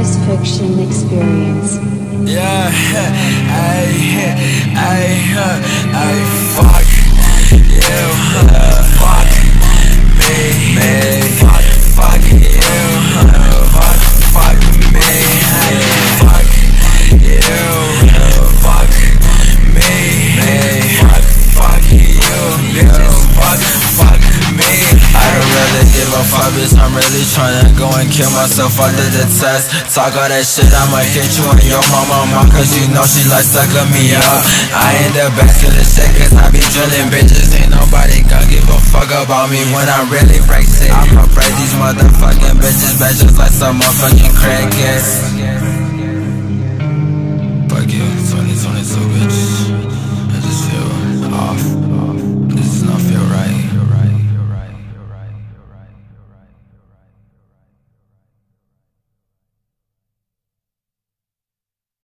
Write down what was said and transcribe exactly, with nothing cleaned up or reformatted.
Adisfiction experience. Yeah, I, I, I, fuck you, fuck me, me, fuck, fuck you, fuck, fuck me, fuck you, fuck me, me, fuck, fuck you, bitches, fuck, fuck me. I don't really give a fuck, bitch, I'm really tryna go and kill myself under the test. Talk all that shit, I'ma hit you and your mama, mom, cause you know she like sucking me up. I ain't the best of the shit, cause I be drilling bitches. Ain't nobody gonna give a fuck about me when I really break shit. I'ma break these motherfucking bitches, bitches like some motherfucking crackheads.